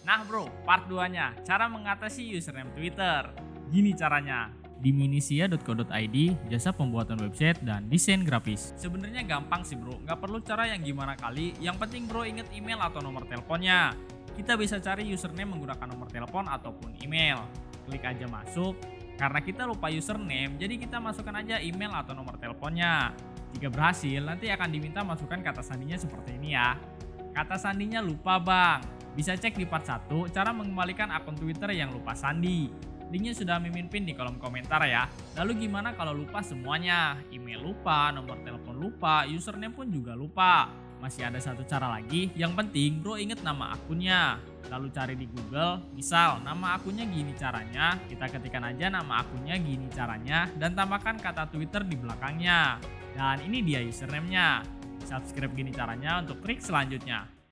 Nah bro, part 2-nya, cara mengatasi username Twitter. Gini caranya. Di minisia.co.id, jasa pembuatan website dan desain grafis. Sebenarnya gampang sih bro, nggak perlu cara yang gimana kali. Yang penting bro inget email atau nomor teleponnya. Kita bisa cari username menggunakan nomor telepon ataupun email. Klik aja masuk. Karena kita lupa username, jadi kita masukkan aja email atau nomor teleponnya. Jika berhasil, nanti akan diminta masukkan kata sandinya seperti ini ya. Kata sandinya lupa bang. Bisa cek di part 1 cara mengembalikan akun Twitter yang lupa sandi. Linknya sudah mimin pin di kolom komentar ya. Lalu gimana kalau lupa semuanya? Email lupa, nomor telepon lupa, username pun juga lupa. Masih ada satu cara lagi, yang penting bro inget nama akunnya. Lalu cari di Google, misal nama akunnya gini caranya, kita ketikkan aja nama akunnya gini caranya dan tambahkan kata Twitter di belakangnya. Dan ini dia username-nya. Subscribe gini caranya untuk trik selanjutnya.